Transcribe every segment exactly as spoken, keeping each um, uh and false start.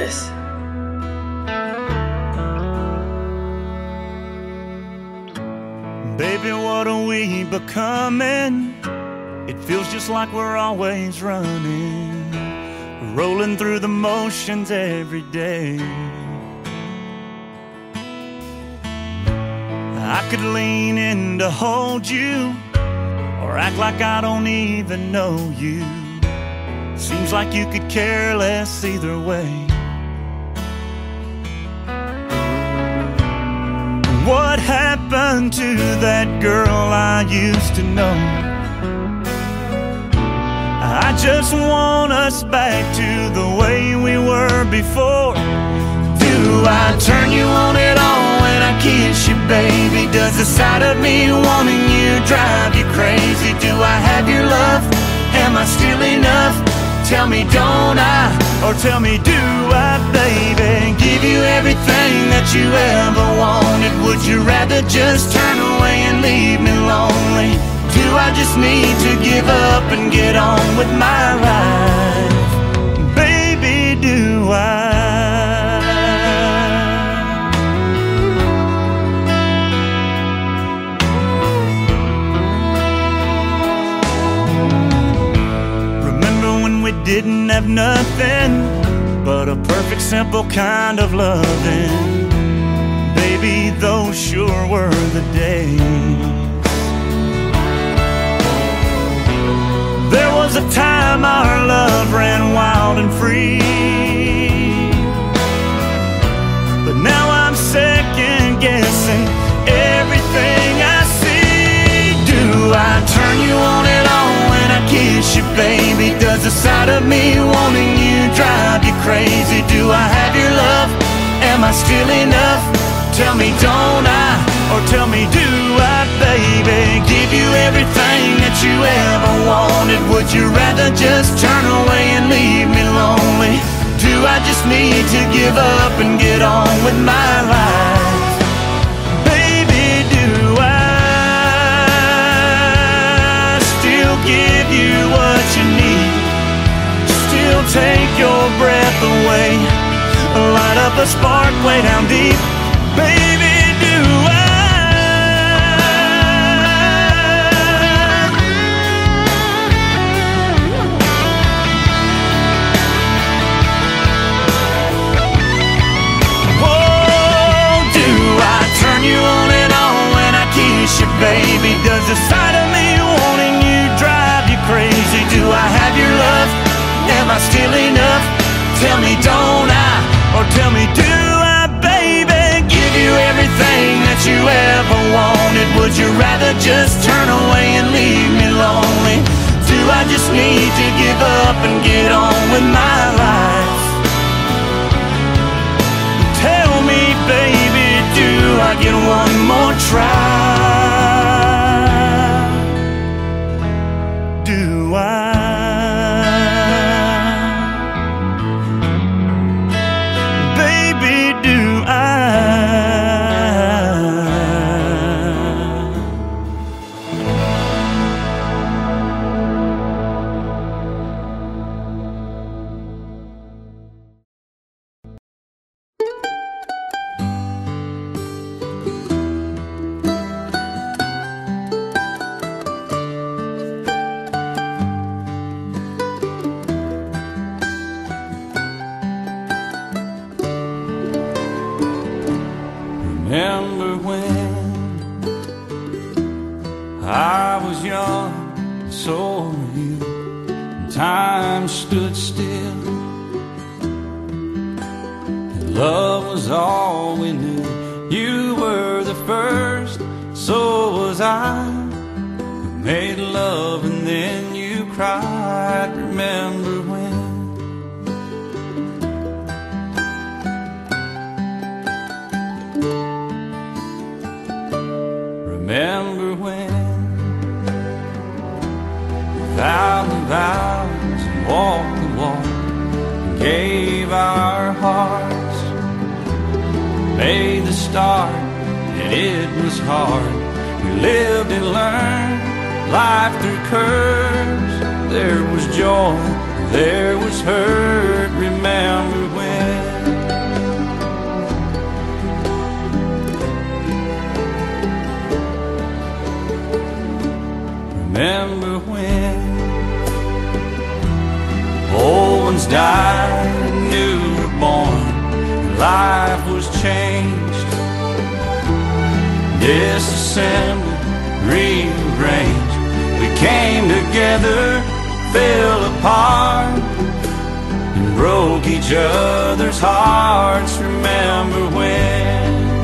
this. Baby, what are we becoming? It feels just like we're always running, rolling through the motions every day. I could lean in to hold you, or act like I don't even know you. Seems like you could care less either way. What happened to that girl I used to know? I just want us back to the way we were before. Do I turn you on at all when I kiss you, baby? Does the sight of me wanting you drive you crazy? Do I have your love? Am I still enough? Tell me, don't I? Or tell me, do I, baby? Give you everything that you ever wanted. Would you rather just turn away and leave me lonely? Do I just need to give up and get on with my life? Baby, do I? We didn't have nothing but a perfect, simple kind of loving. Baby, those sure were the days. There was a time our love ran wild and free, but now I'm second guessing everything I see. Do I turn you on at all when I kiss you, baby? Does the sight of me wanting you drive you crazy? Do I have your love? Am I still enough? Tell me, don't I? Or tell me, do I, baby? Give you everything that you ever wanted. Would you rather just turn away and leave me lonely? Do I just need to give up and get on with my life? Baby, do I still give you what you need? Still take your breath away, light up a spark way down deep. Baby, do I? Oh, do I turn you on and on when I kiss you, baby? Does the sight of me wanting you drive you crazy? Do I have your love? Am I still enough? Tell me, don't I? Or tell me, do I, baby? Give you everything that you ever wanted. Would you rather just turn away and leave me lonely? Do I just need to give up and get on with my life? Tell me, baby, do I get one more try? Do I? Remember when I was young, so were you, and time stood still, and love was all we knew. You were the first, so was I. We made love and then you cried. Remember when? Remember when we vowed the vows and walked the walk and gave our hearts, made the start, and it was hard. We lived and learned life through curves. There was joy, there was hurt. Remember when? disassembled, rearranged. We came together, fell apart, and broke each other's hearts. Remember when?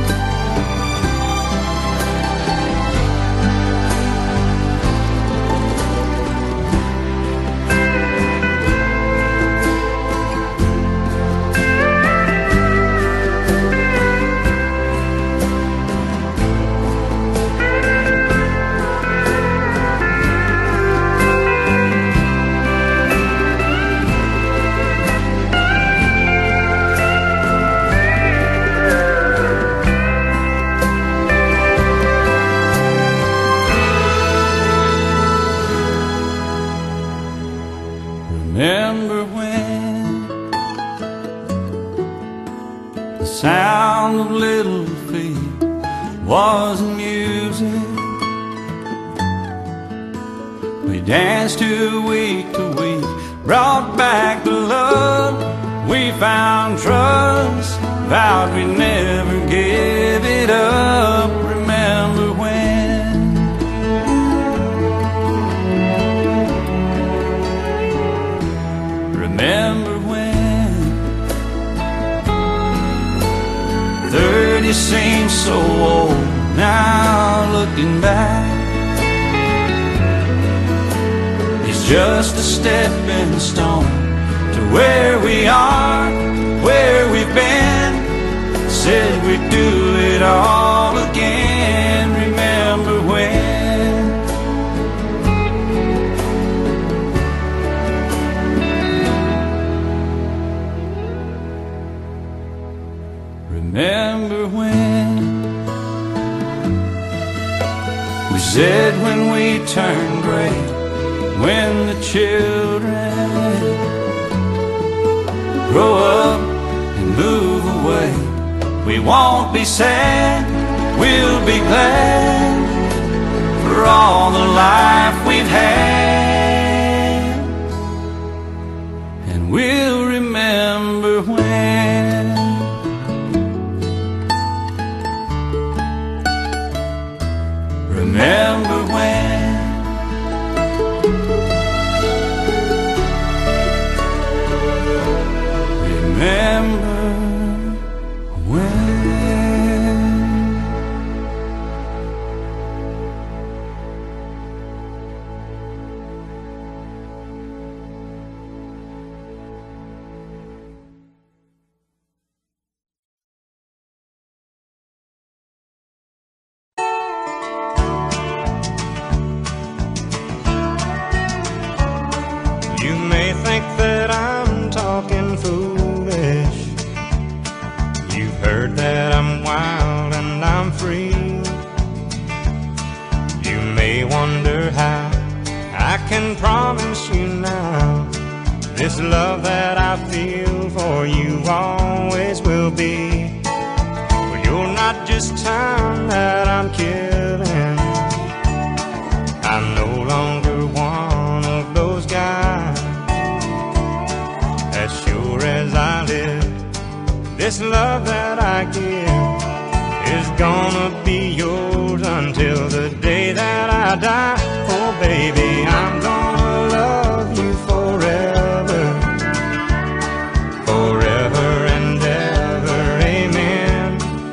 Remember when the sound of little feet was music? We danced to week to week, brought back the love. We found trust, vowed we'd never give it up. Remember when? Remember when thirty seems so old now, looking back. It's just a stepping stone to where we are, where we've been. Said we'd do it all again. Remember when? Remember when we said when we turn gray, when the children grow up and move away, we won't be sad, we'll be glad for all the life we've had. And we'll remember when. Remember when? Remember when? You may think that I'm talking foolish. You've heard that I'm wild and I'm free. You may wonder how I can promise you now this love that I feel for you always will be. Well, you're not just time that I'm killing. I'm no longer one of those guys. As sure as I live, this love that I give is gonna be yours until the day that I die. Oh baby, I'm gonna love you forever, forever and ever, amen.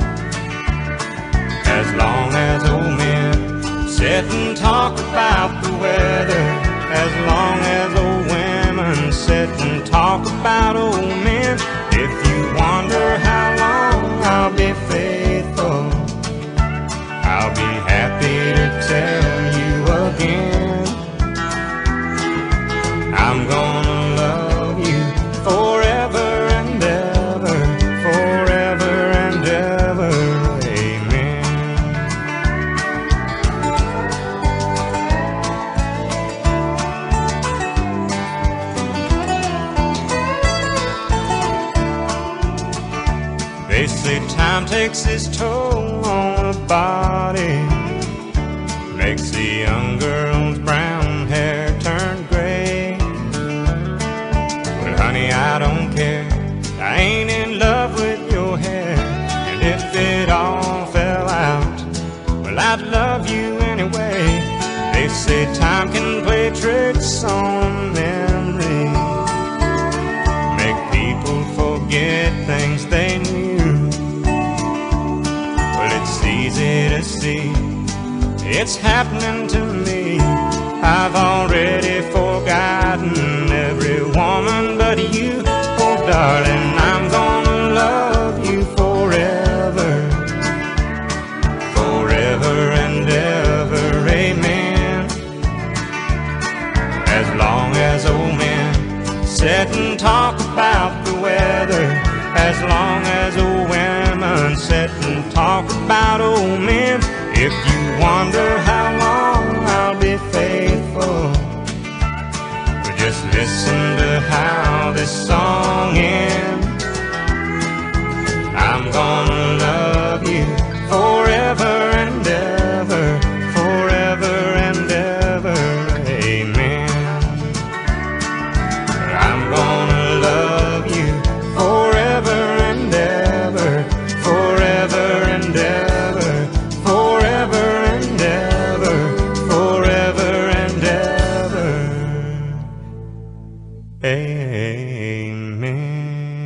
As long as old men sit and talk about the weather, as long as old women sit and talk about old men. If you wonder how long I'll be faithful, I'll be happy to tell you again. I'm gonna love you forever and ever, forever and ever, amen. They say time takes its toll on a body, makes the young girl's brown hair turn gray. But honey, I don't care, I ain't in love with your hair. And if it all fell out, well, I'd love you anyway. They say time can play tricks on memory, make people forget things they knew. Well, it's easy to see, it's happening to me. I've already forgotten every woman but you. Oh darling, I'm gonna love you forever, forever and ever, amen. As long as old men sit and talk about the weather, as long as old women sit and talk about old men. If you wonder how long I'll be faithful, just listen to how this song ends. I'm gonna love you forever and ever, forever and ever, amen. I'm gonna love you forever and ever, forever and ever, forever and ever, forever and ever, amen.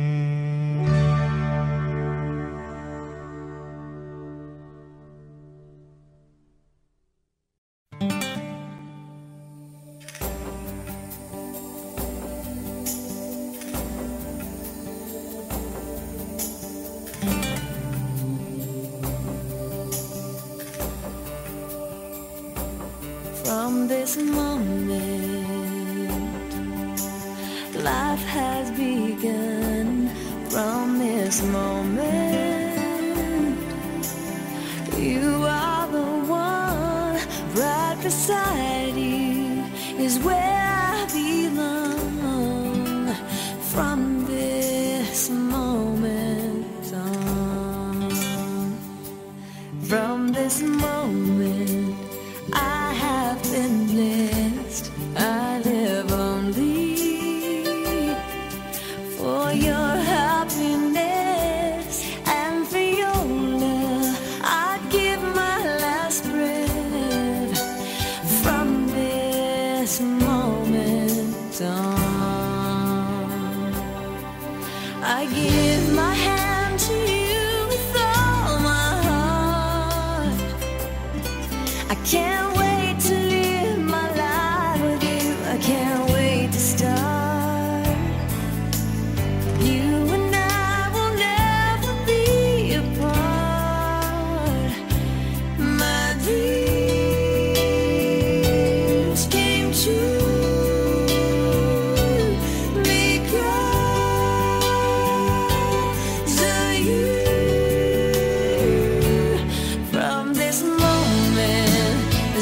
From this moment, life has begun. From this moment, you are the one. Right beside you is where I belong. From this moment on, from this moment, I have been blessed. I live only for your happiness and for your love. I'd give my last breath. From this moment on, I give my hand to you with all my heart. I can't wait to live my life with you. I can't wait to start. You and I will never be apart. My dreams came true because of you. From this moment,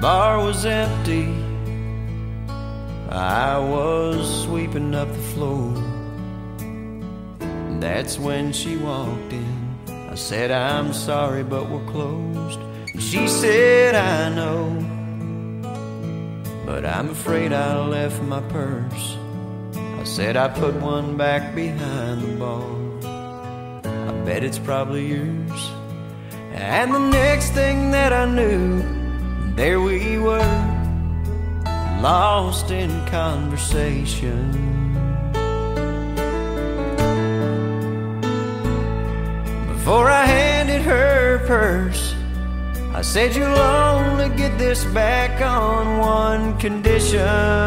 bar was empty. I was sweeping up the floor. That's when she walked in. I said, I'm sorry, but we're closed. She said, I know, but I'm afraid I left my purse. I said, I put one back behind the bar. I bet it's probably yours. And the next thing that I knew, there we were, lost in conversation. Before I handed her purse, I said, you'll only get this back on one condition.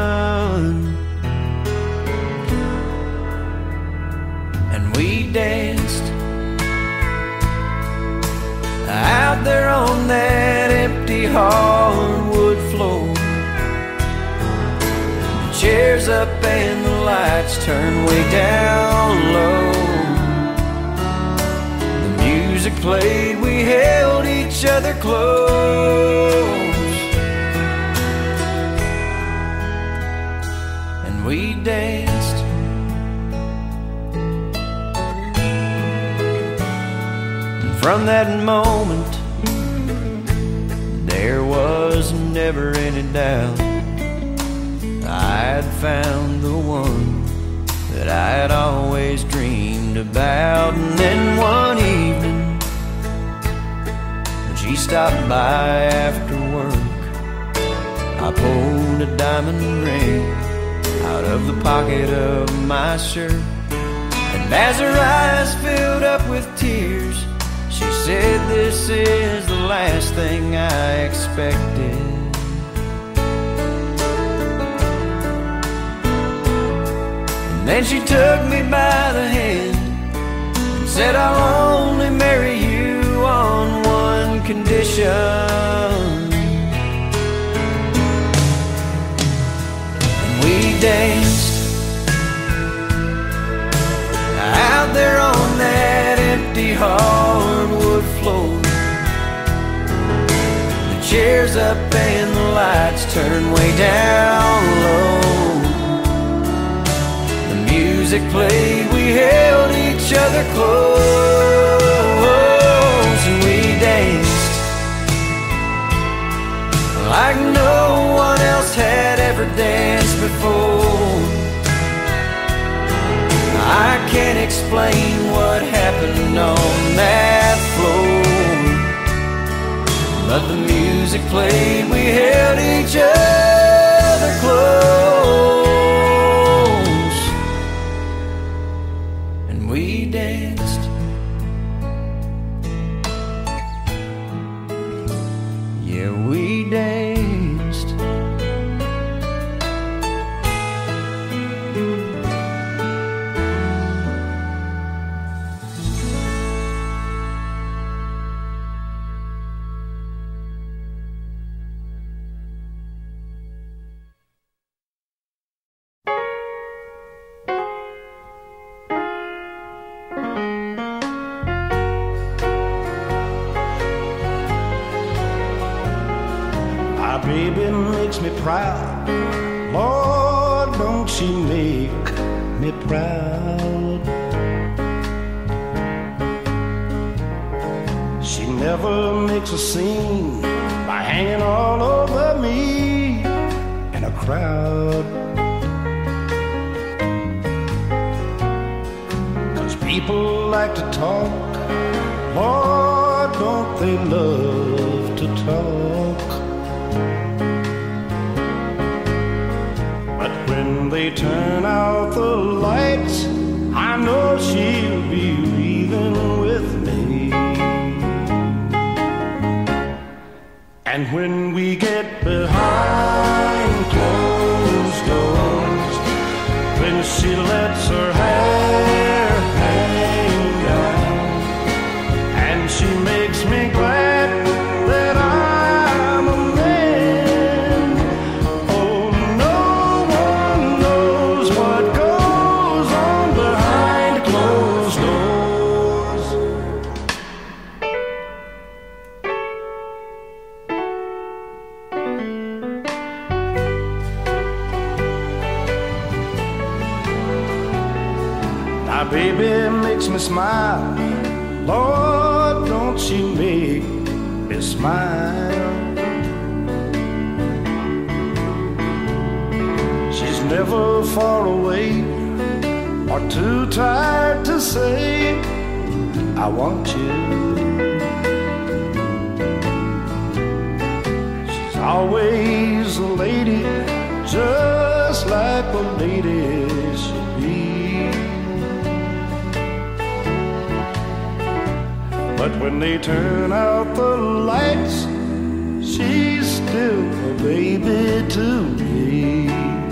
And we danced out there on that empty hardwood floor. The chairs up and the lights turned way down low. Music played, we held each other close, and we danced. And from that moment, there was never any doubt I'd found the one that I had always dreamed about. And then one evening, she stopped by after work. I pulled a diamond ring out of the pocket of my shirt, and as her eyes filled up with tears, she said, this is the last thing I expected. And then she took me by the hand and said, I'll only marry you on one condition. And we danced out there on that empty hardwood floor. The chairs up and the lights turned way down low. The music played, we held each other close, and we danced like no one else had ever danced before. I can't explain what happened on that floor, but the music played, we held each other close, and we danced. Yeah, we danced. My baby makes me proud. Lord, don't she make me proud. She never makes a scene by hanging all over me in a crowd. 'Cause people like to talk, Lord, don't they love to talk. But when they turn out the lights, I know she'll be breathing with me. And when we get behind closed doors, when she lets her hair hang down, and she makes me glad that I'm a man. Oh, no one knows what goes on behind closed doors. My baby makes me smile. Lord, don't she make me smile. She's never far away or too tired to say, I want you. She's always a lady, just like a lady should be. But when they turn out the lights, she's still a baby to me.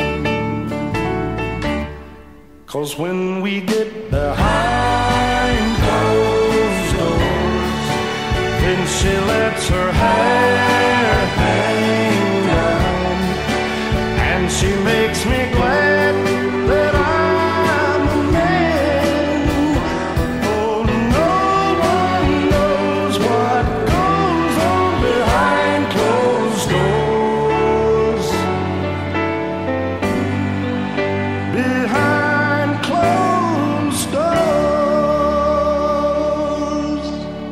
'Cause when we get behind closed doors, then she lets her hair hang down, and she makes me glad that I'm a man. Oh, no one knows what goes on behind closed doors. Behind closed doors.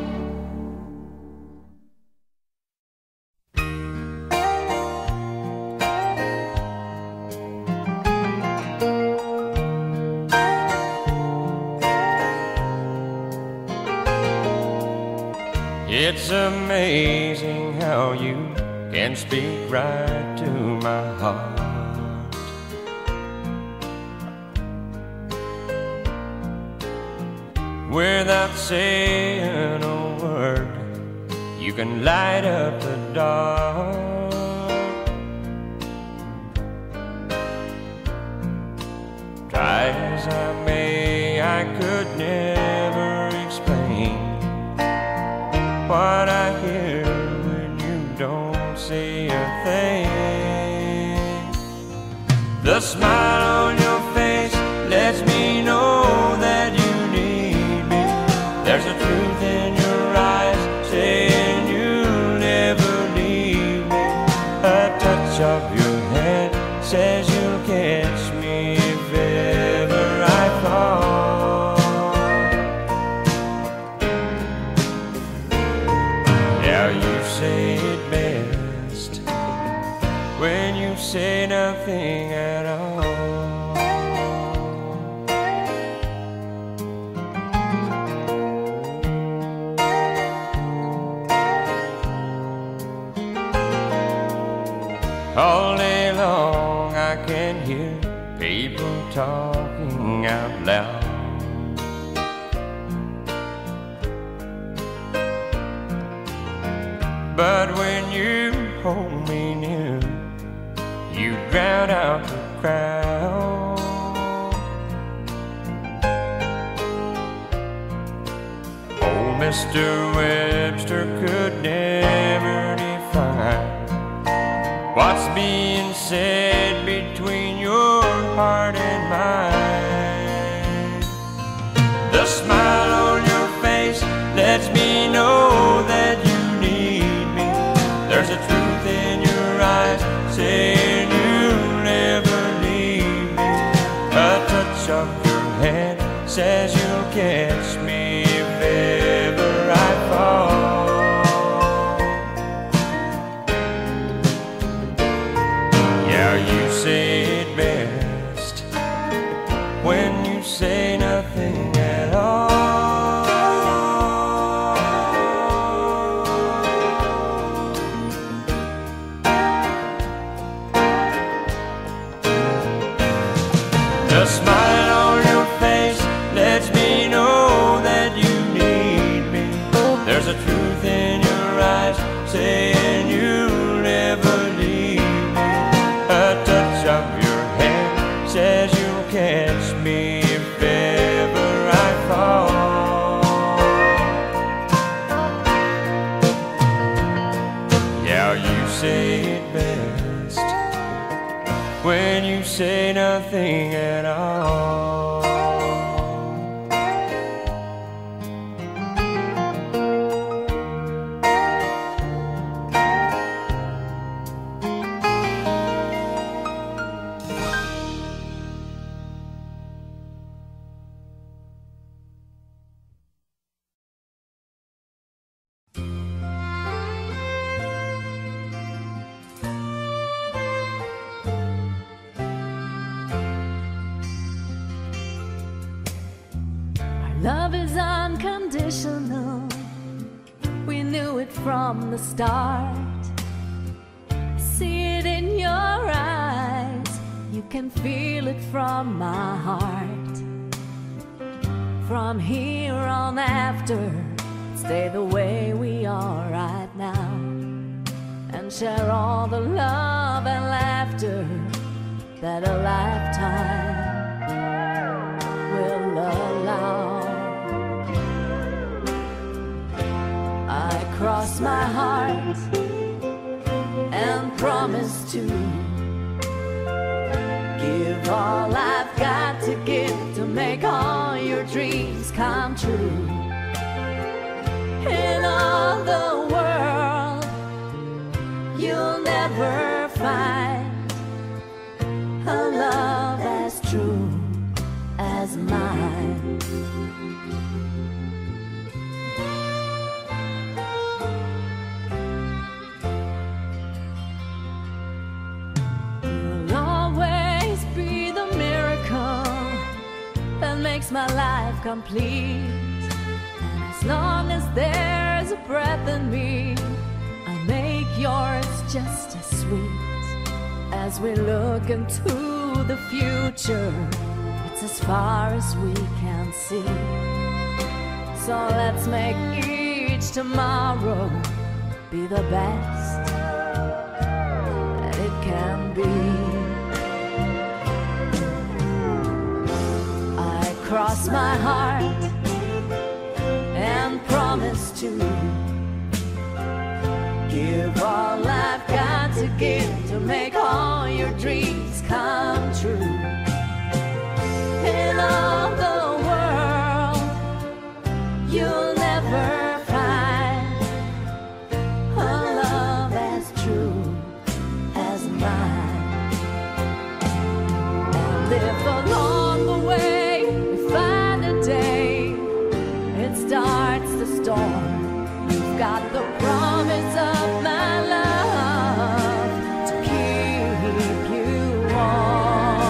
It's amazing how you can speak right to my heart. Without saying a word, you can light up the dark. Try as I may, I could never explain what I hear when you don't say a thing. The smile on your face lets me know that you need me. There's a truth in your eyes saying you'll never leave me. A touch of your hand says you'll catch me if ever I fall. Now you say it best when you say nothing at all. All day long I can hear people talking out loud. But when you hold me near, you drown out the crowd. Old Mister Webster could never define what's being said between your heart and mine. The smile on your face lets me know that you need me. There's a truth in your eyes saying you'll never leave me. A touch of your hand says you'll catch me if ever I fall. Yeah, you say it best when you say nothing at all. The smile on your face lets me know that you need me. There's a truth in your eyes saying you'll never leave me. A touch of your hand says you'll catch me if ever I fall. Yeah, you say it best when you say nothing at all. Love is unconditional. We knew it from the start. I see it in your eyes. You can feel it from my heart. From here on after, stay the way we are right now, and share all the love and laughter that a lifetime will allow. I cross my heart and promise to give all I've got to give to make all your dreams come true. In all the world, you'll never find a love as true as mine. You'll always be the miracle that makes my life complete. And as long as there's a breath in me, I'll make yours just as sweet. As we look into the future, it's as far as we can see. So let's make each tomorrow be the best that it can be. I cross my heart and promise to give all I've got to give to make all your dreams come true. In all the world, you'll never find a love as true as mine. And if along the way we find a day it starts to storm, you've got the promise of my love to keep you warm.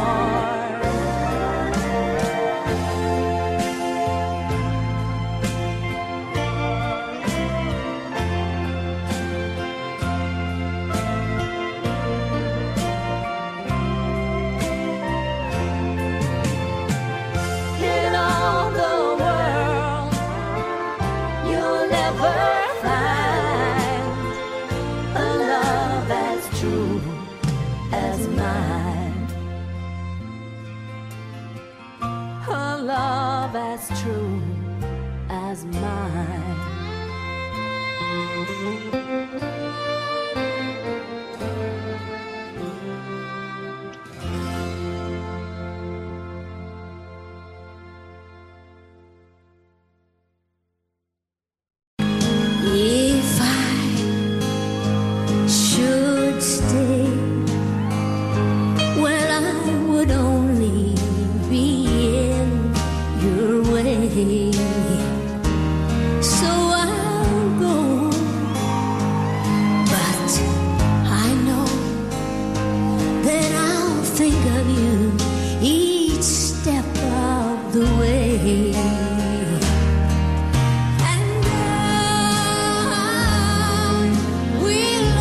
In all the world, you'll never find a love that's true as mine. A love as true as mine. If I should stay, well, I would only be in your way. So I'll go, but I know that I'll think of you each step of the way. And I will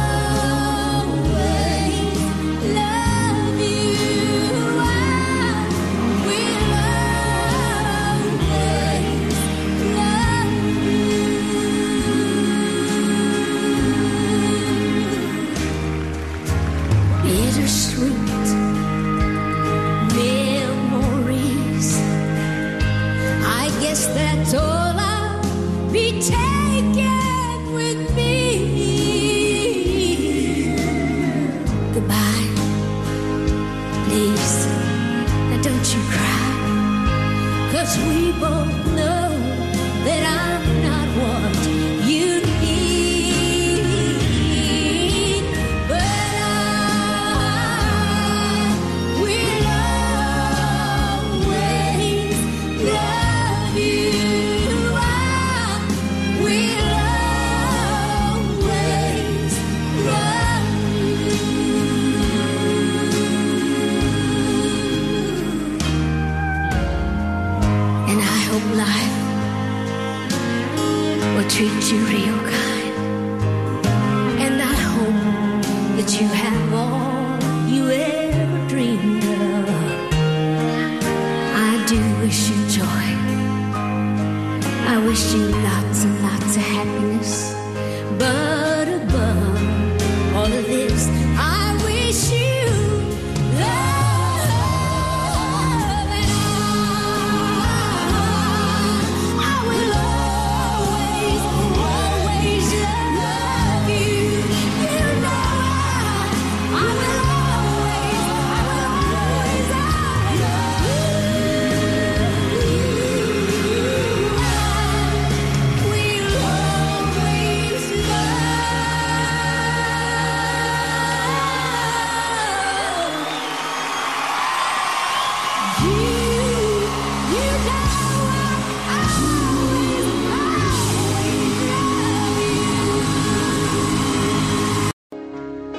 always love you. I will always love you. Bittersweet memories, I guess that's all I'll be taking with me. Goodbye, please, now don't you cry, 'cause we both know that I'm not what you need. But I will always love you. I will always love you. And I hope life will treat you real kind. And I hope that you have all you ever dreamed of. I do wish you joy. I wish you lots and lots of happiness. But above all of this, I wish you love. And I, I will always, always love you. You know I, I will always, I will always, I love you. We'll always love you. You know I always, always love you.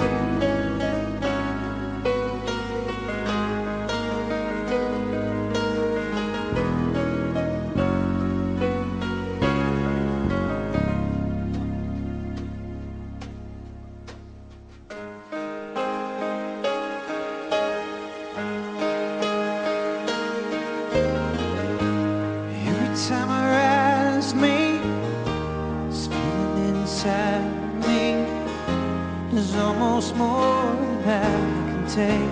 Every time I rise, me spinning inside me. There's almost more than I can take.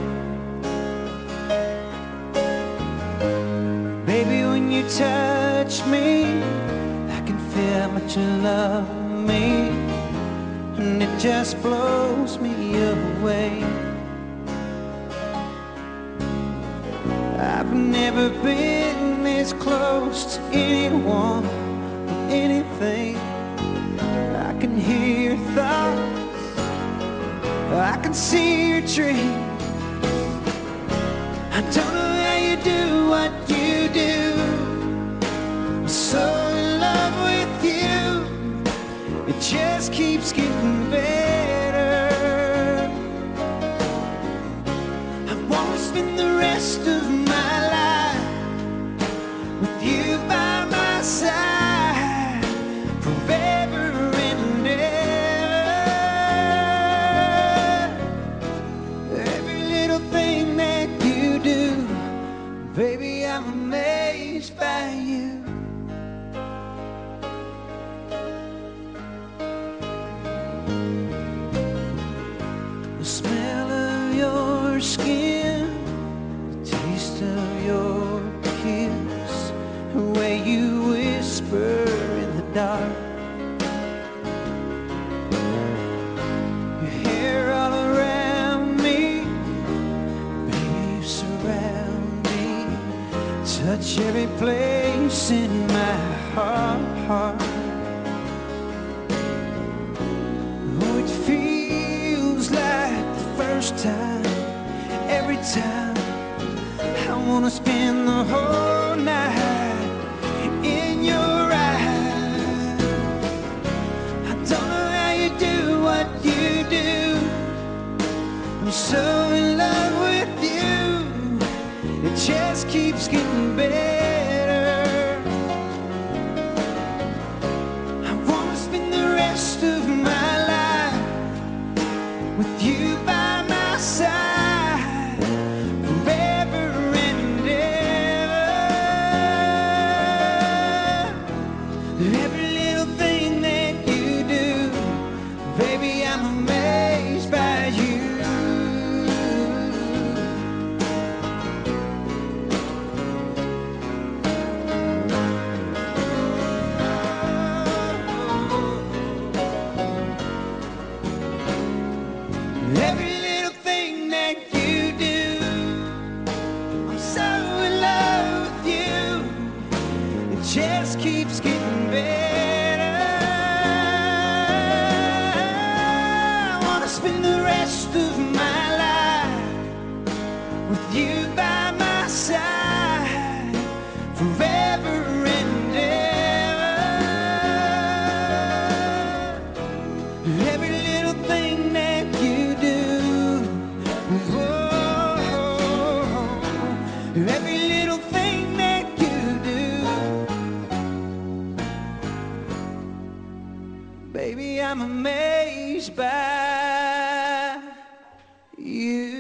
Baby, when you touch me, I can feel how much you love me, and it just blows me away. I've never been this close to anyone or anything. I can hear your thoughts, I can see your dreams. I don't know how you do what you do. I'm so in love with you. It just keeps getting better. I wanna spend the rest of my life with you by my side, forever and ever. Every little thing that you do, baby, I'm amazed by you. The smell of your skin, the taste of your kiss, the way you whisper in the dark, your hair all around me, baby, you surround me, touch every place in my heart. Oh, it feels like the first time, every time. I wanna spend the whole night in your eyes. I don't know how you do what you do. I'm so in love with you. It just keeps getting better. I wanna spend the rest of my life with you by my side, forever and ever. Every little thing that you do, baby, I'm amazed by you. Every little thing that you do, I'm so in love with you. It just keeps getting better. I wanna spend the rest of my life with you by my side, forever and ever. Every little thing that you do, whoa, every little thing that you do, I'm amazed by you.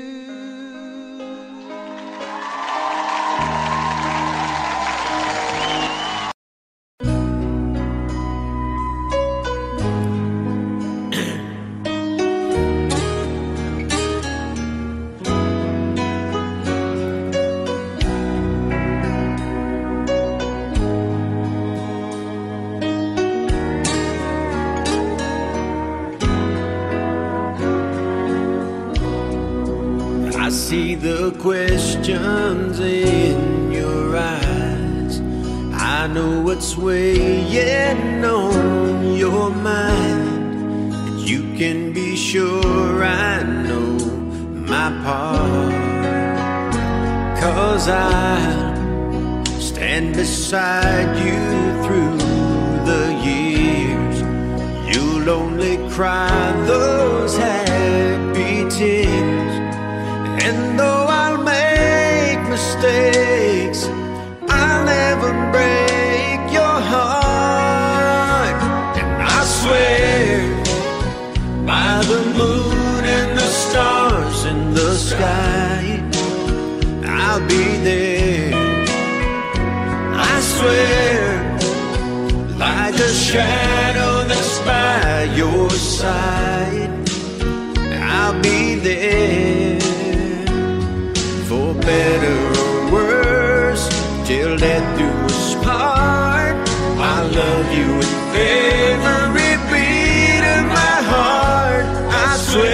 I see the questions in your eyes. I know what's weighing on your mind. And you can be sure I know my part. 'Cause I'll stand beside you through the years. You'll only cry those happy tears. And though I'll make mistakes, I'll never break your heart. And I swear, by the moon and the stars in the sky, I'll be there. I swear, like a shadow that's by your side, I'll be there. For better or worse, till death do us part. I love you with every beat of my heart, I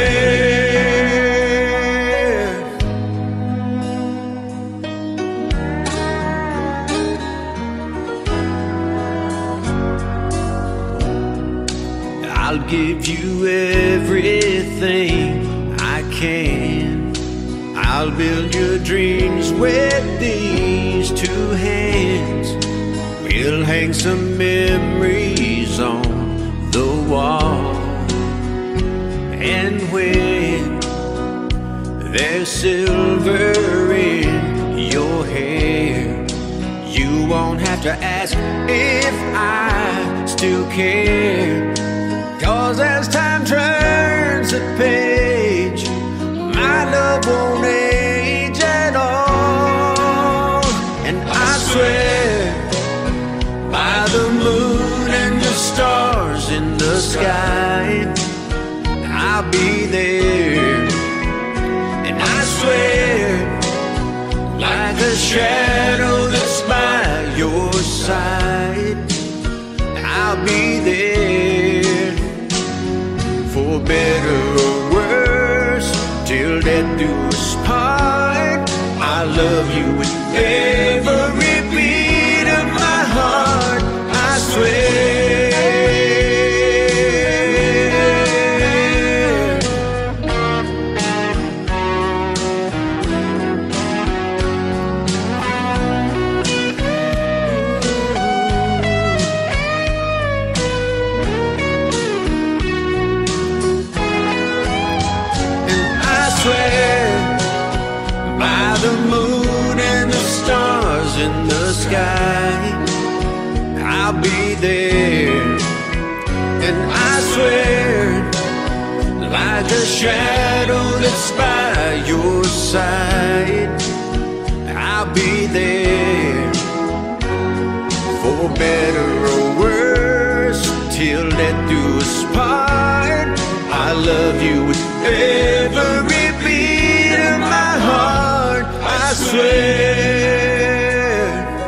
swear. I'll give you everything I can. I'll build your dreams with these two hands. We'll hang some memories on the wall. And when there's silver in your hair, you won't have to ask if I still care. 'Cause as time turns the page, my love won't age at all. And I swear, by the moon and the stars in the sky, I'll be there. And I swear, like a shadow that's by your side, I'll be there. For better or worse, till death do us part. I love you with every beat of my heart, I swear. The moon and the stars in the sky, I'll be there. And I swear, like a shadow that's by your side, I'll be there. For better or worse, till death do us part. I love you with every beat of my heart, I swear,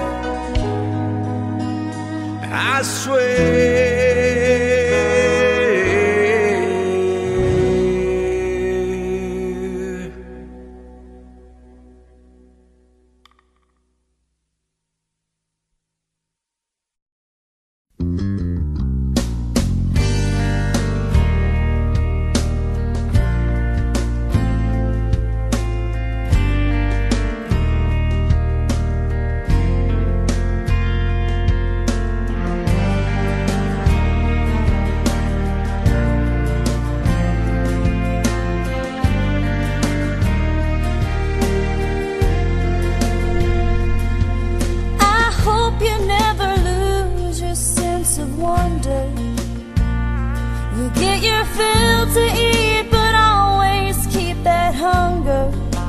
I swear. You give to eat, but always keep that hunger.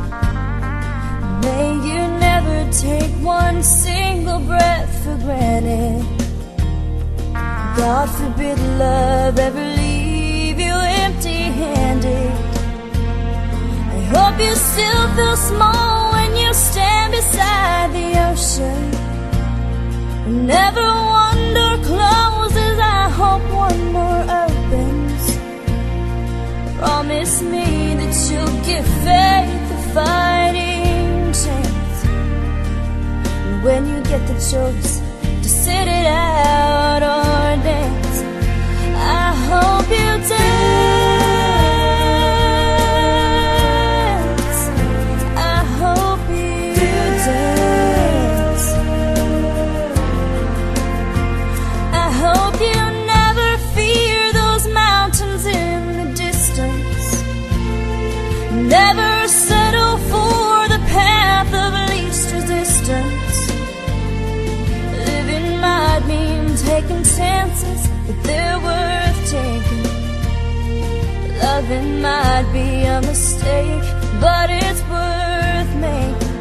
May you never take one single breath for granted. God forbid love ever leave you empty-handed. I hope you still feel small when you stand beside the ocean. Never one door closes, I hope one more opens. Promise me that you'll give faith a fighting chance. And when you get the choice to sit it out or dance, I hope you dance. I hope you dance. I hope you never fear those mountains in the distance. Never settle for the path of least resistance. Living might mean taking chances, but they're worth taking. Loving might be a mistake, but it's worth making.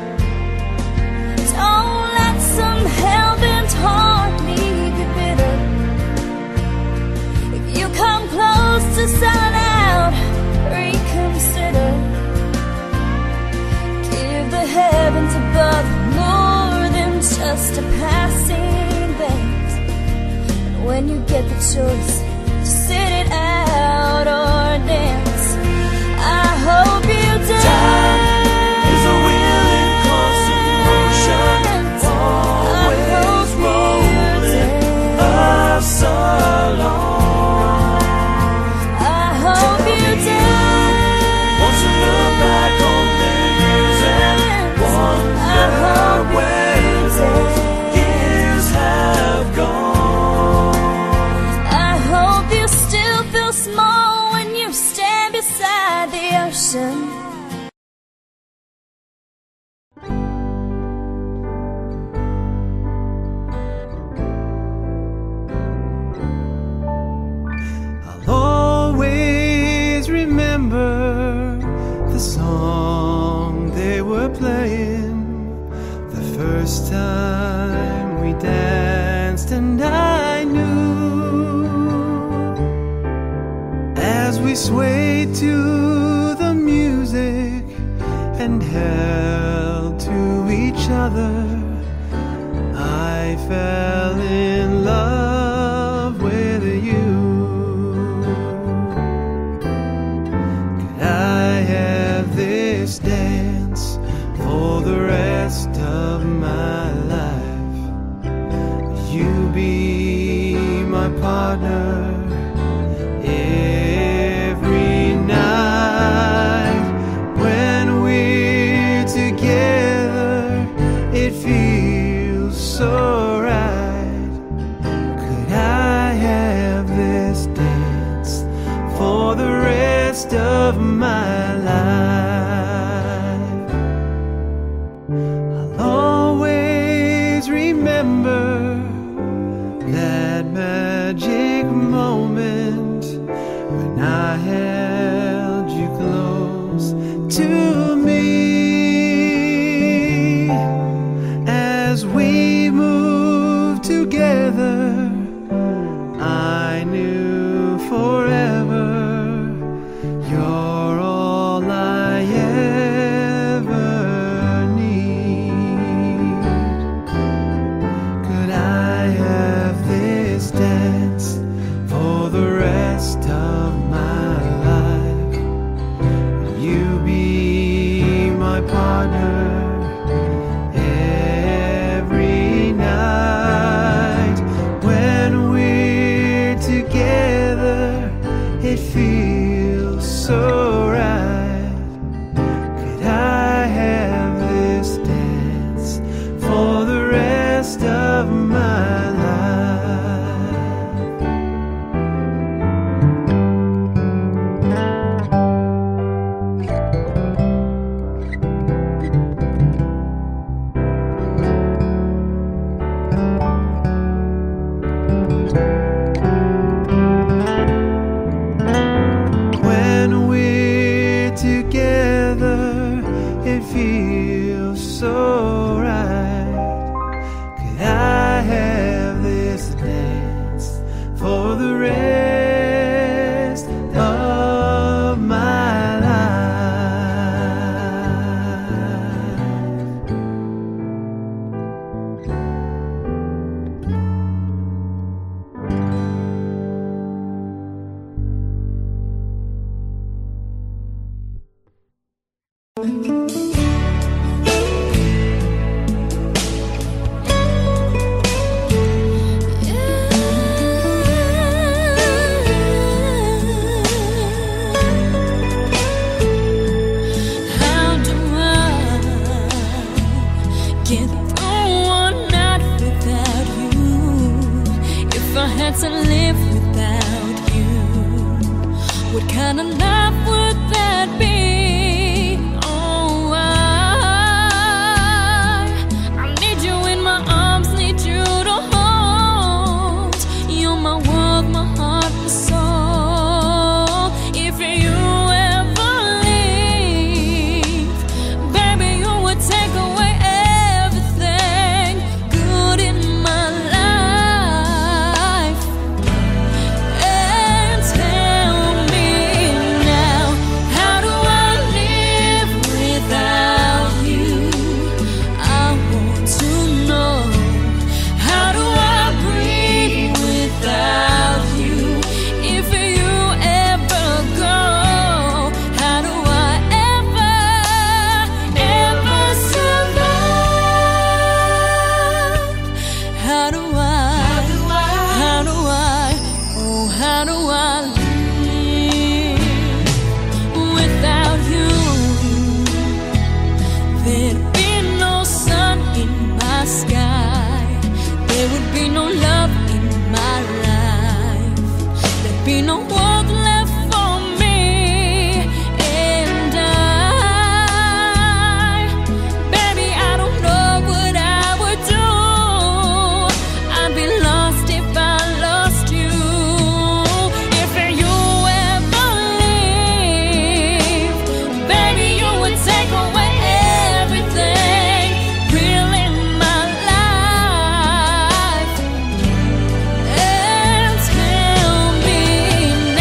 Don't let some hell-bent heart leave you bitter. If you come close to selling out, reconsider. Give the heavens above more than just a passing glance. And when you get the choice to sit it out or dance, I hope you dance. Time is a wheel in constant motion, always rolling us along. I hope you dance. Won't you look back on memories and wonder where those years have gone? I hope you still feel small when you stand beside the ocean. I'll always remember the song they were playing the first time we danced, and I knew as we swayed to the music and held to each other, I fell in love with you. Could I have this dance for the rest of my life? Will you be my partner every night? When we're together, it feels so right. Could I have this dance for the rest of my life? I'll always remember that magic moment when I held you close to me. As we moved together, I knew forever you're all I ever need. Could I have this dance for the rest of my life? Will you be my partner every night? When we're together, it feels so right. Could I have this dance for the rest of my life? When so right. Could I have this dance for the rest of my life? To live without you, what kind of life would that be? Oh, I, I need you in my arms, need you to hold. You're my world, my heart, my soul. If you ever leave, baby, you would take away everything good in my life. Tell me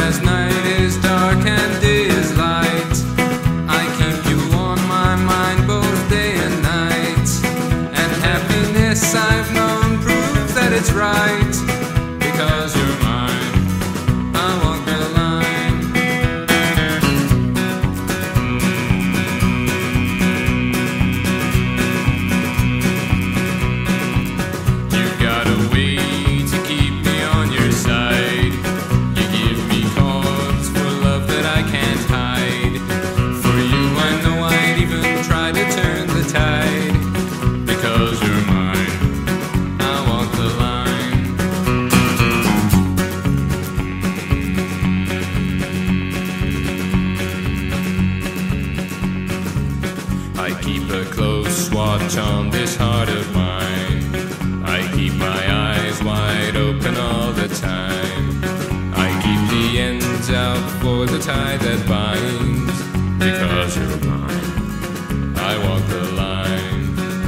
as night is dark and day is light. I keep you on my mind both day and night. And happiness I've known proves that it's right. Because you're mine, I walk the line. You've got a way to keep me on your side. You give me cause for love that I can't hide. For you I know I'd even try to turn the tide. Because you're mine, I walk the line. I keep a close watch on this heart of mine. I keep my eyes wide open all the time. I keep the ends out for the tie that binds. Because you're mine, I walk the line.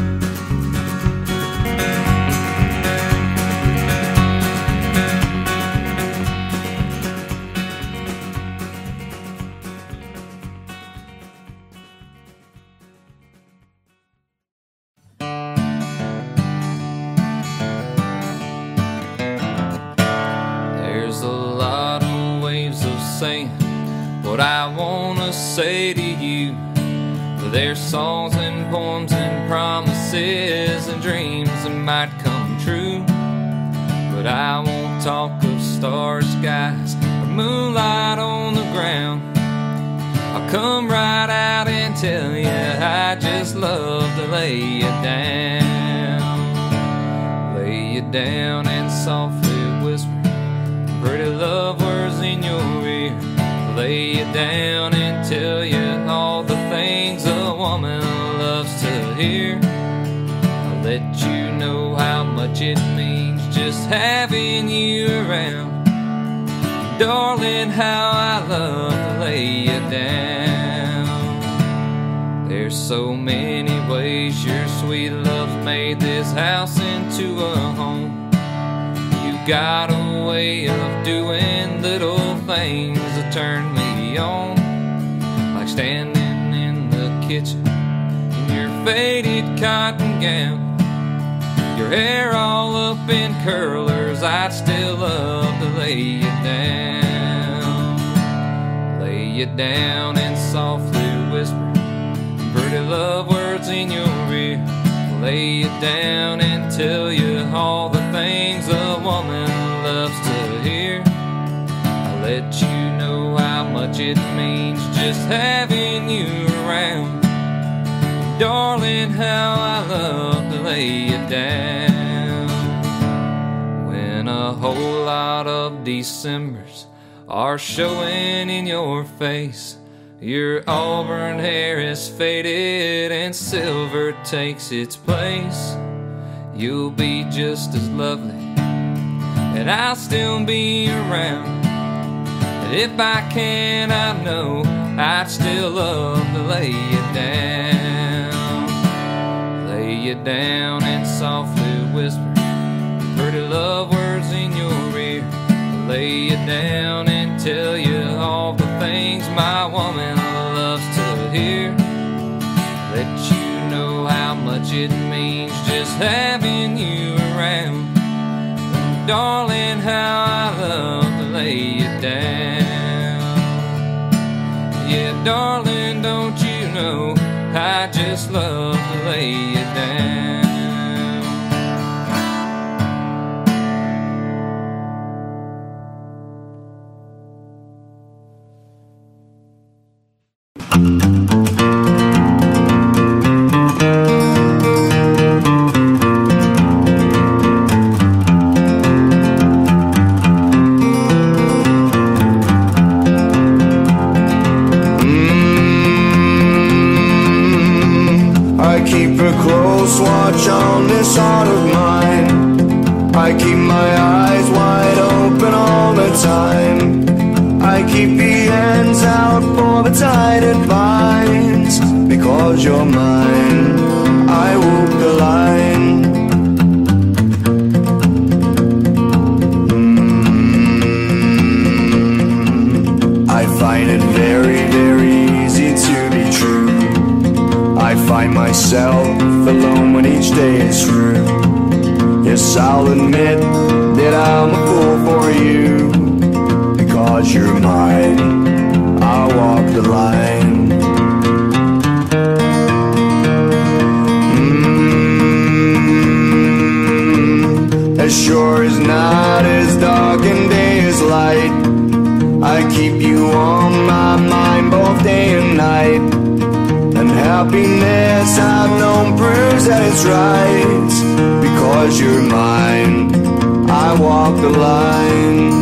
There's a lot of ways of saying what I wanna say to you. There's songs and poems and promises and dreams that might come true. But I won't talk of stars, skies, or moonlight on the ground. I'll come right out and tell you I just love to lay you down. Lay you down and softly whisper pretty love words in your ear. Lay you down and tell you all the things a woman loves to hear. I'll let you know how much it means just having you around. Darling, how I love to lay you down. There's so many ways your sweet love made this house into a home. Got a way of doing little things that turn me on. Like standing in the kitchen in your faded cotton gown. Your hair all up in curlers, I'd still love to lay you down. Lay you down and softly whisper pretty love words in your ear. Lay you down and tell you all the things a woman loves to hear. I'll let you know how much it means just having you around. Darling, how I love to lay you down. When a whole lot of Decembers are showing in your face, your auburn hair is faded and silver takes its place. You'll be just as lovely and I'll still be around. And if I can, I know I'd still love to lay you down. Lay you down and softly whisper pretty love words in your ear. Lay you down and tell you all the things my woman loves to hear. Let you know how much it means just having you around. Darling, how I love to lay you down. Yeah, darling, don't you know I just love to lay you down. Close watch on this heart of mine. I keep my eyes wide open all the time. I keep the ends out for the tide that binds. Because you're mine, I walk the line. find myself alone when each day is through. Yes, I'll admit that I'm a fool for you. Because you're mine, I'll walk the line. Mm-hmm. As sure as night is dark and day is light, I keep you on my mind both day and night. And happiness I've known proves that it's right. Because you're mine, I walk the line.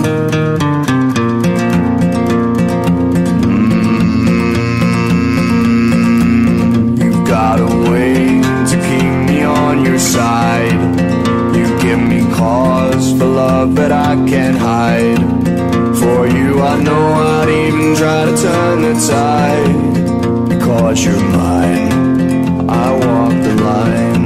Mm-hmm. You've got a way to keep me on your side. You give me cause for love that I can't hide. For you I know I'd even try to turn the tide. Because you're mine, I walk the line.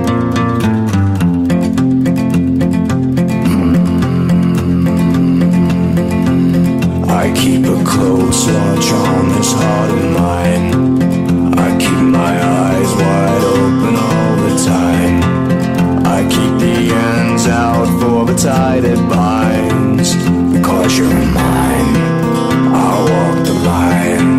Mm-hmm. I keep a close watch on this heart of mine. I keep my eyes wide open all the time. I keep the ends out for the tide it binds. Because you're mine, I'll walk the line.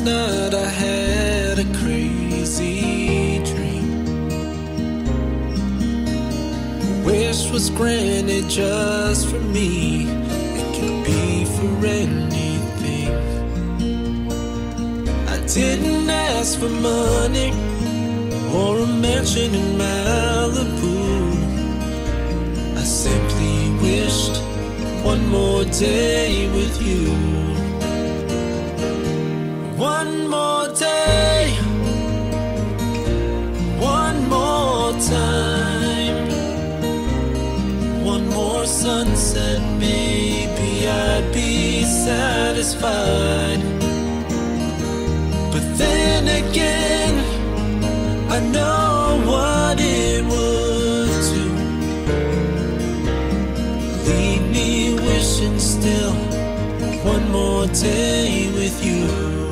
night I had a crazy dream. Wish was granted just for me. It could be for anything. I didn't ask for money or a mansion in Malibu. I simply wished one more day with you. One more day, one more time, one more sunset, maybe I'd be satisfied. But then again, I know what it would do. Leave me wishing still one more day with you.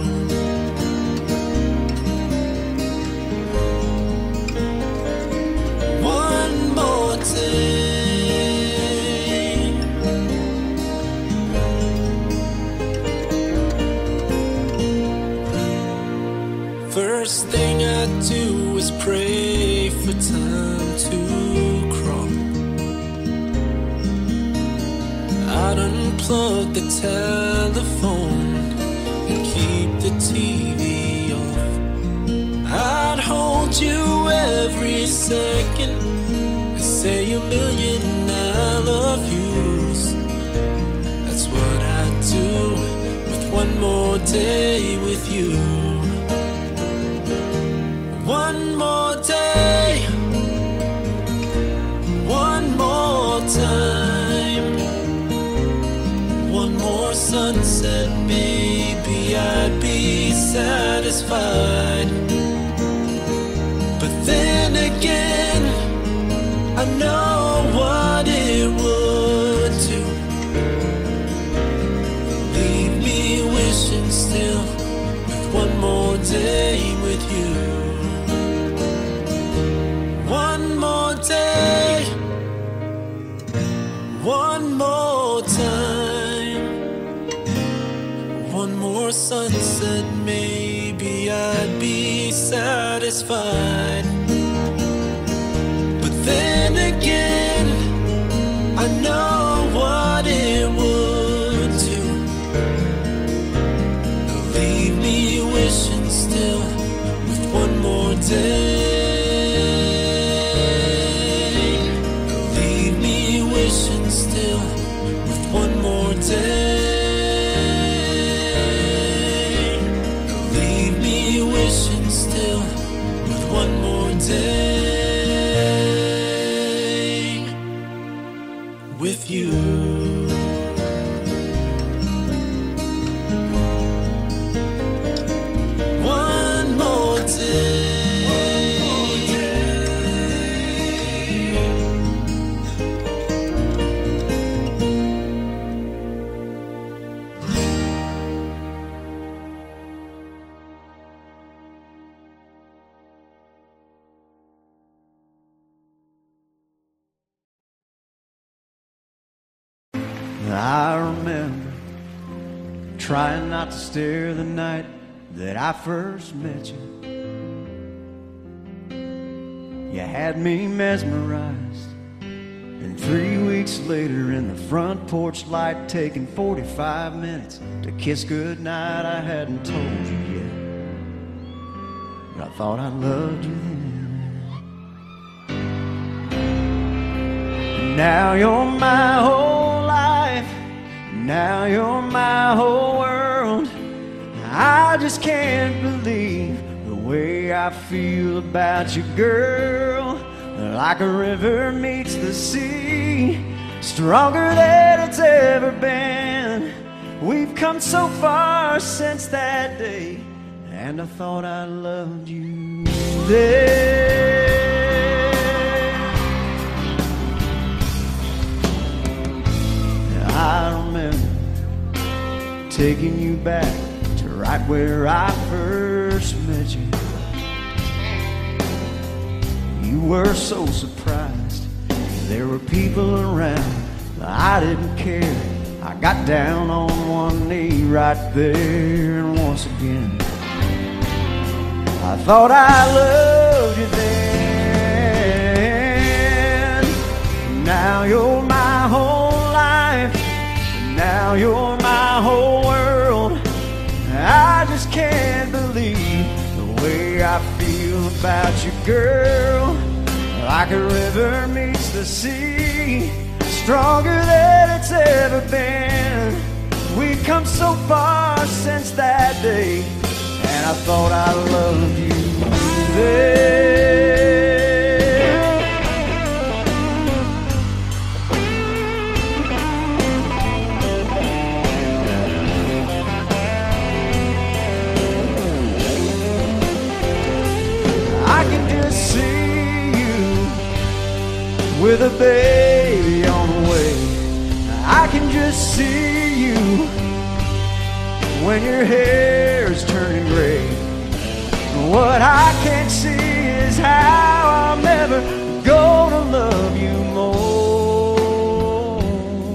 One more day. First thing I do is pray for time to crawl. I'd unplug the telephone and keep the T V off. I'd hold you every second and say a million I love yous. That's what I'd do with one more day with you. One more day, one more time, one more sunset, maybe I'd be satisfied. But then again, I know what it would do. Leave me wishing still with one more day with you. One more day, one more time, one more sunset, maybe I'd be satisfied. But then again, I know what it would do. Leave me wishing still with one more day. Still with one more day. Leave me wishing still with one more day with you. One more day. I remember trying not to stare the night that I first met you. You had me mesmerized, and three weeks later in the front porch light, taking forty-five minutes to kiss goodnight, I hadn't told you yet, but I thought I loved you then. Now you're my whole life, now you're my whole world. I just can't believe the way I feel about you, girl. Like a river meets the sea, stronger than it's ever been. We've come so far since that day, and I thought I loved you then. I remember taking you back to right where I first met you. You were so surprised there were people around, I didn't care. I got down on one knee right there, and once again I thought I loved you then. Now you're my whole life. Now you're my whole world. I just can't believe the way I feel about you, girl. Like a river meets the sea, stronger than it's ever been. We've come so far since that day, and I thought I loved you then. I can just see you with a baby on the way. I can just see you when your hair's turning gray. What I can't see is how I'm ever gonna love you more.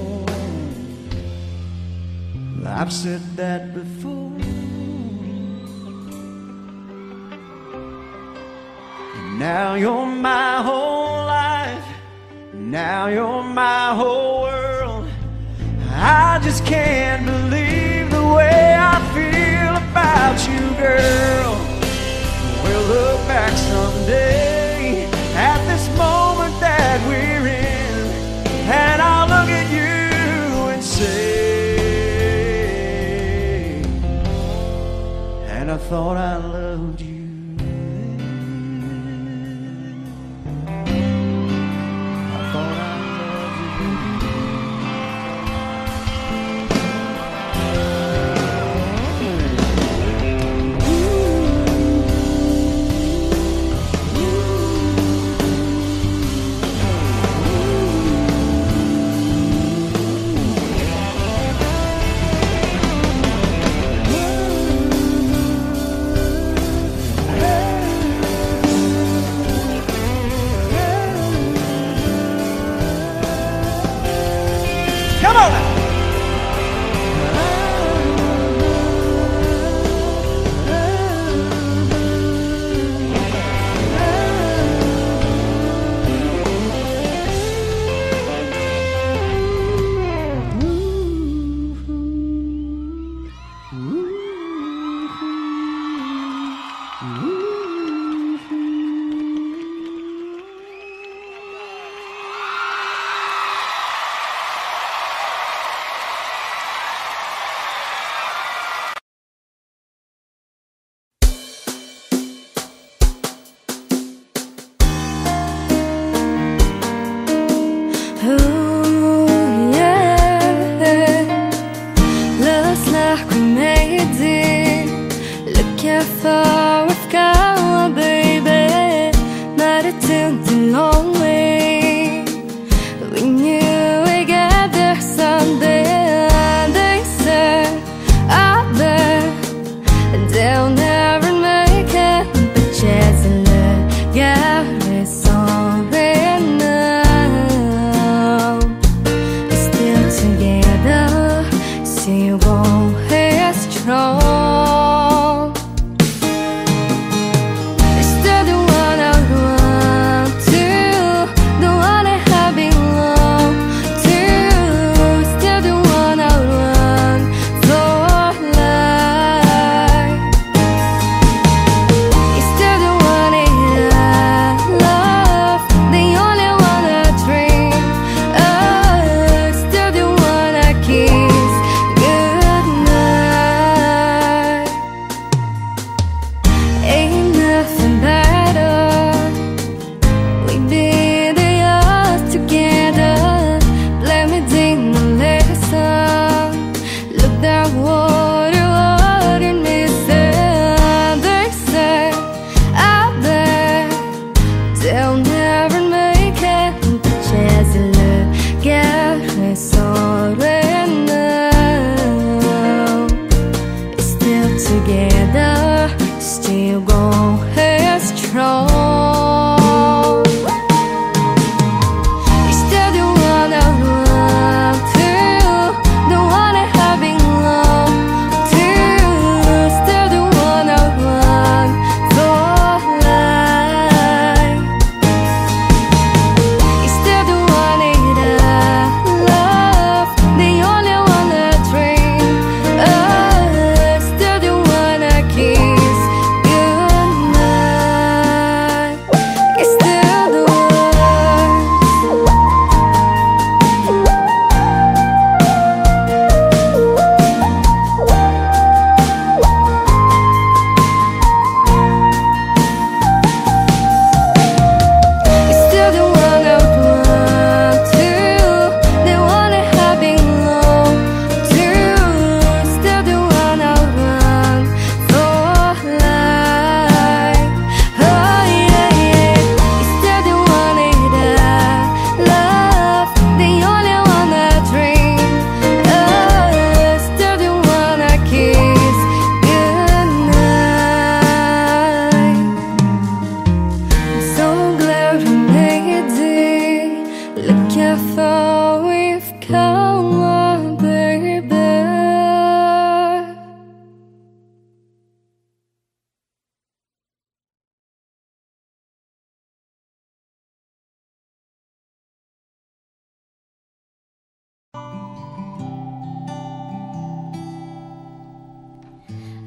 I've said that before. Now you're my whole life. Now you're my whole world. I just can't believe the way I feel about you, girl. We'll look back someday at this moment that we're in, and I'll look at you and say, and I thought I loved you.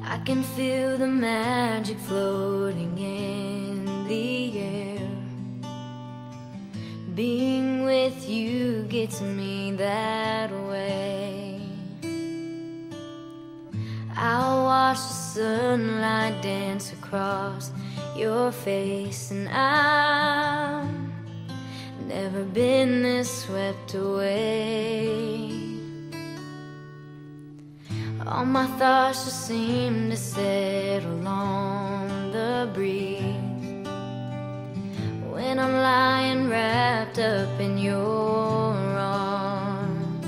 I can feel the magic floating in the air. Being with you gets me that way. I'll watch the sunlight dance across your face, and I've never been this swept away. All my thoughts just seem to settle on the breeze when I'm lying wrapped up in your arms.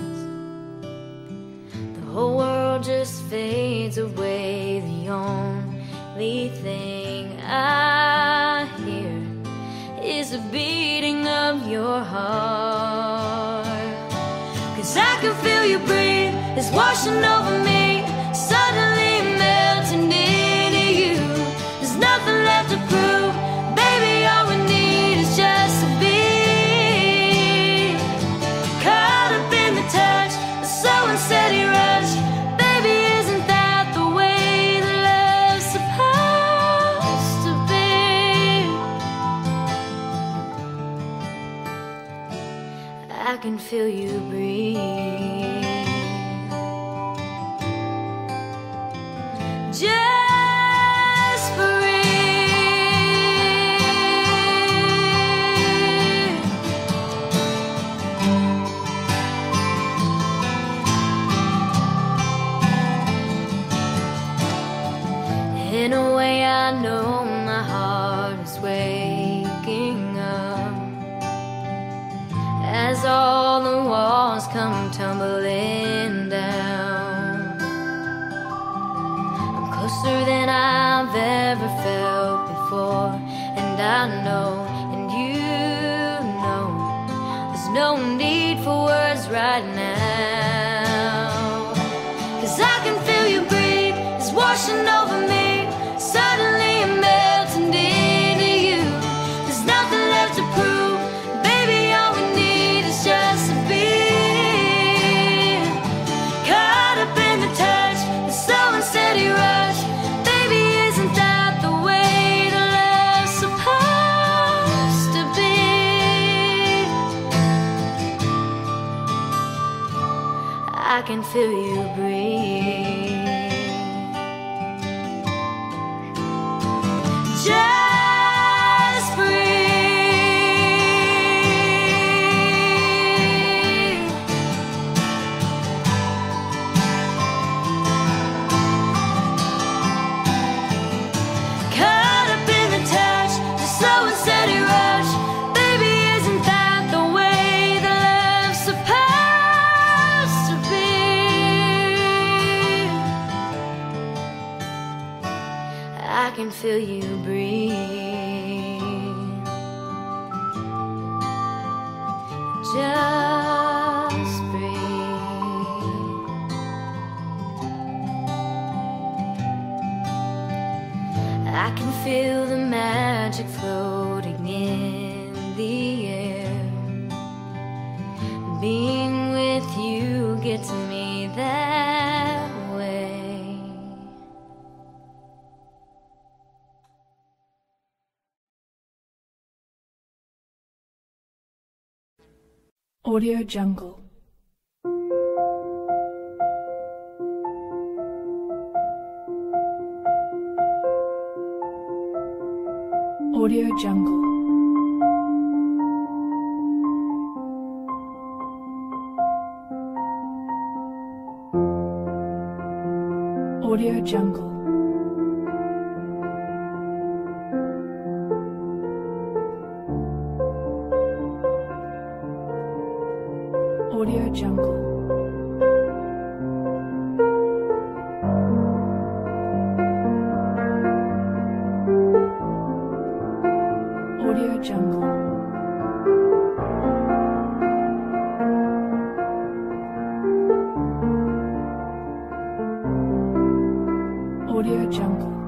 The whole world just fades away. The only thing I hear is the beating of your heart. 'Cause I can feel you breathe, it's washing over me, suddenly melting into you. There's nothing left to prove, baby, all we need is just to be caught up in the touch, a slow and steady rush. Baby, isn't that the way that love's supposed to be? I can feel you breathe. Just breathe. In a way I know my heart is waking up as all the walls come tumbling down. I'm closer than I've ever felt before, and I know, and you know, there's no need for words right now. 'Cause I can feel you breathe, it's washing over me, suddenly melting into you. There's nothing left to prove, baby, all we need is just to be caught up in the touch, the slow and steady rush. Baby, isn't that the way that love's supposed to be? I can feel you breathe. Just breathe. Caught up in the touch, the slow and steady rush. Baby, isn't that the way that love's supposed to be? I can feel you breathe. Just breathe. I can feel the magic floating in the air. Being with you gets me that way. Audio Jungle. Audio Jungle. Audio Jungle. Audio Jungle. Audio Jungle. Audio Jungle.